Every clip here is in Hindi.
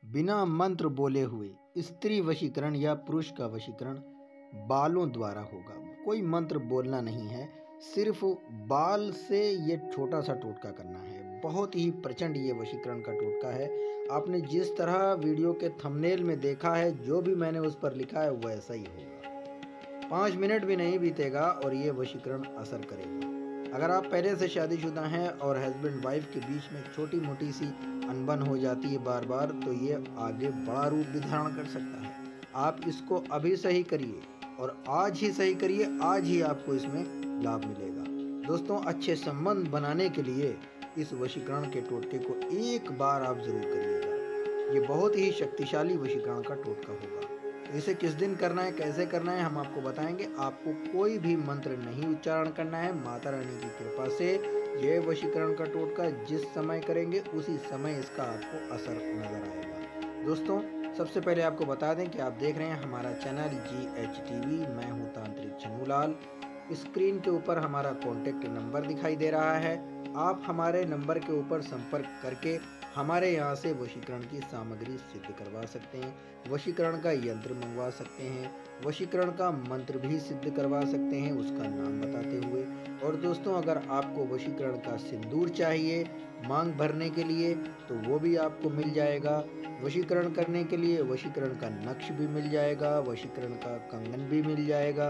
बिना मंत्र बोले हुए स्त्री वशीकरण या पुरुष का वशीकरण बालों द्वारा होगा। कोई मंत्र बोलना नहीं है, सिर्फ बाल से ये छोटा सा टोटका करना है। बहुत ही प्रचंड ये वशीकरण का टोटका है। आपने जिस तरह वीडियो के थंबनेल में देखा है, जो भी मैंने उस पर लिखा है वैसा ही होगा। 5 मिनट भी नहीं बीतेगा और ये वशीकरण असर करेगा। अगर आप पहले से शादीशुदा हैं और हस्बैंड वाइफ के बीच में छोटी मोटी सी अनबन हो जाती है बार बार, तो ये आगे बड़ा रूप भी धारण कर सकता है। आप इसको अभी सही करिए और आज ही सही करिए, आज ही आपको इसमें लाभ मिलेगा। दोस्तों, अच्छे संबंध बनाने के लिए इस वशीकरण के टोटके को एक बार आप जरूर करिएगा। ये बहुत ही शक्तिशाली वशीकरण का टोटका होगा। तो इसे किस दिन करना है, कैसे करना है, हम आपको बताएंगे। आपको कोई भी मंत्र नहीं उच्चारण करना है। माता रानी की कृपा से ये वशीकरण का टोटका जिस समय करेंगे उसी समय इसका आपको असर नजर आएगा। दोस्तों, सबसे पहले आपको बता दें कि आप देख रहे हैं हमारा चैनल GH TV। मैं हूं तांत्रिक छन्नूलाल। स्क्रीन के ऊपर हमारा कॉन्टेक्ट नंबर दिखाई दे रहा है। आप हमारे नंबर के ऊपर संपर्क करके हमारे यहाँ से वशीकरण की सामग्री सिद्ध करवा सकते हैं, वशीकरण का यंत्र मंगवा सकते हैं, वशीकरण का मंत्र भी सिद्ध करवा सकते हैं, उसका नाम बताते हुए। और दोस्तों, अगर आपको वशीकरण का सिंदूर चाहिए मांग भरने के लिए तो वो भी आपको मिल जाएगा। वशीकरण करने के लिए वशीकरण का नक्श भी मिल जाएगा, वशीकरण का कंगन भी मिल जाएगा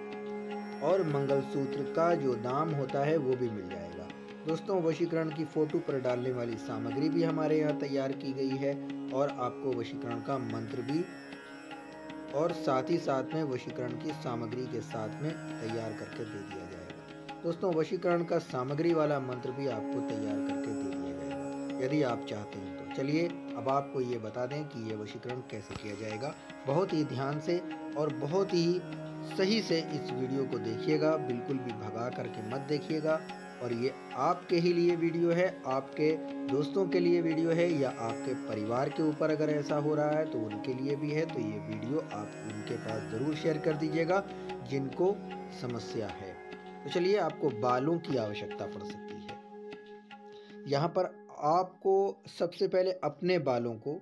और मंगलसूत्र का जो दाम होता है वो भी मिल जाएगा। दोस्तों, वशीकरण की फोटो पर डालने वाली सामग्री भी हमारे यहाँ तैयार की गई है और आपको वशीकरण का मंत्र भी और साथ ही साथ में वशीकरण की सामग्री के साथ में तैयार करके दे दिया जाएगा। दोस्तों, वशीकरण का सामग्री वाला मंत्र भी आपको तैयार करके दे दिया जाएगा यदि आप चाहते हैं तो। चलिए अब आपको ये बता दें कि ये वशीकरण कैसे किया जाएगा। बहुत ही ध्यान से और बहुत ही सही से इस वीडियो को देखिएगा, बिल्कुल भी भगा करके मत देखिएगा। और ये आपके ही लिए वीडियो है, आपके दोस्तों के लिए वीडियो है, या आपके परिवार के ऊपर अगर ऐसा हो रहा है तो उनके लिए भी है। तो ये वीडियो आप उनके पास ज़रूर शेयर कर दीजिएगा जिनको समस्या है। तो चलिए, आपको बालों की आवश्यकता पड़ सकती है। यहाँ पर आपको सबसे पहले अपने बालों को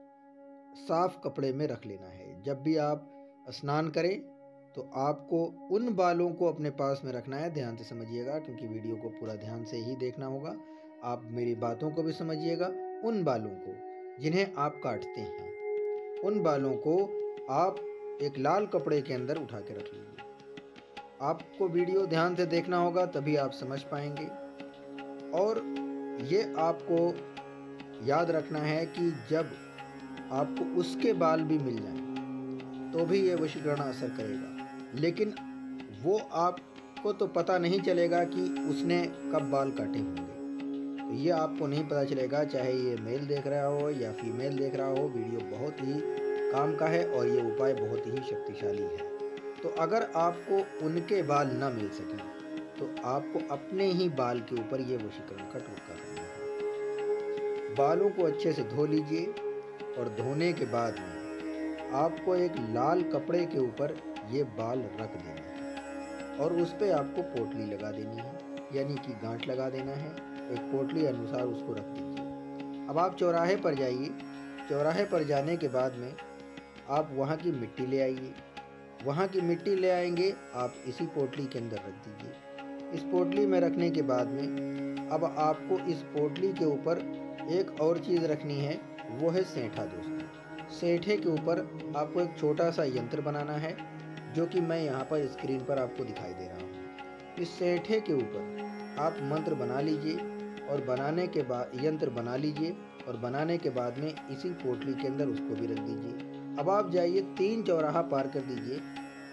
साफ कपड़े में रख लेना है। जब भी आप स्नान करें तो आपको उन बालों को अपने पास में रखना है। ध्यान से समझिएगा क्योंकि वीडियो को पूरा ध्यान से ही देखना होगा। आप मेरी बातों को भी समझिएगा। उन बालों को जिन्हें आप काटते हैं, उन बालों को आप एक लाल कपड़े के अंदर उठा के रख लीजिए। आपको वीडियो ध्यान से देखना होगा, तभी आप समझ पाएंगे। और ये आपको याद रखना है कि जब आपको उसके बाल भी मिल जाएं तो भी ये वशीकरण असर करेगा, लेकिन वो आपको तो पता नहीं चलेगा कि उसने कब बाल काटे होंगे। तो ये आपको नहीं पता चलेगा, चाहे ये मेल देख रहा हो या फीमेल देख रहा हो। वीडियो बहुत ही काम का है और ये उपाय बहुत ही शक्तिशाली है। तो अगर आपको उनके बाल न मिल सकें तो आपको अपने ही बाल के ऊपर ये वशीकरण का टोटका करना है। बालों को अच्छे से धो लीजिए और धोने के बाद में आपको एक लाल कपड़े के ऊपर ये बाल रख देना है और उस पर आपको पोटली लगा देनी है, यानी कि गांठ लगा देना है। एक पोटली अनुसार उसको रख दीजिए। अब आप चौराहे पर जाइए। चौराहे पर जाने के बाद में आप वहाँ की मिट्टी ले आइए। वहाँ की मिट्टी ले आएंगे, आप इसी पोटली के अंदर रख दीजिए। इस पोटली में रखने के बाद में अब आपको इस पोटली के ऊपर एक और चीज़ रखनी है, वो है सेंठा। दोस्तों, सेंठे के ऊपर आपको एक छोटा सा यंत्र बनाना है, जो कि मैं यहाँ पर स्क्रीन पर आपको दिखाई दे रहा हूँ। इस सेंठे के ऊपर आप मंत्र बना लीजिए और बनाने के बाद यंत्र बना लीजिए और बनाने के बाद में इसी पोटली के अंदर उसको भी रख दीजिए। अब आप जाइए, 3 चौराहा पार कर दीजिए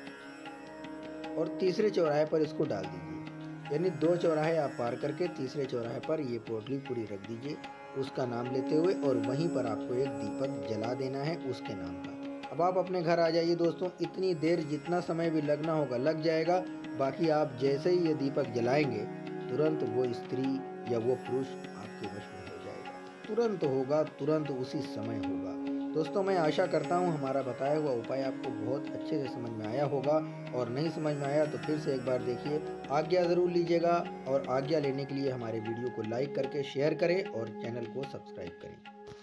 और तीसरे चौराहे पर इसको डाल दीजिए। यानी 2 चौराहे आप पार करके तीसरे चौराहे पर ये पोटली पूरी रख दीजिए, उसका नाम लेते हुए, और वहीं पर आपको एक दीपक जला देना है उसके नाम का। अब आप अपने घर आ जाइए। दोस्तों, इतनी देर जितना समय भी लगना होगा लग जाएगा। बाकी आप जैसे ही ये दीपक जलाएंगे तुरंत वो स्त्री या वो पुरुष आपके वश में हो जाएगा। तुरंत होगा, तुरंत उसी समय होगा। दोस्तों, मैं आशा करता हूँ हमारा बताया हुआ उपाय आपको बहुत अच्छे से समझ में आया होगा, और नहीं समझ में आया तो फिर से एक बार देखिए। आज्ञा ज़रूर लीजिएगा और आज्ञा लेने के लिए हमारे वीडियो को लाइक करके शेयर करें और चैनल को सब्सक्राइब करें।